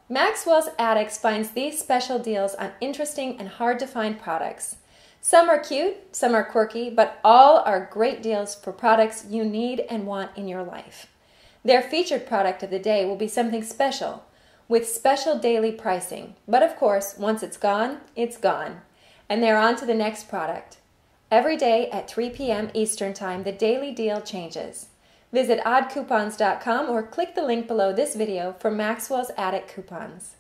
Maxwell's Addicts finds these special deals on interesting and hard-to-find products. Some are cute, some are quirky, but all are great deals for products you need and want in your life. Their featured product of the day will be something special, with special daily pricing. But of course, once it's gone, and they're on to the next product. Every day at 3 p.m. Eastern Time, the daily deal changes. Visit oddcoupons.com or click the link below this video for Maxwell's Addict coupons.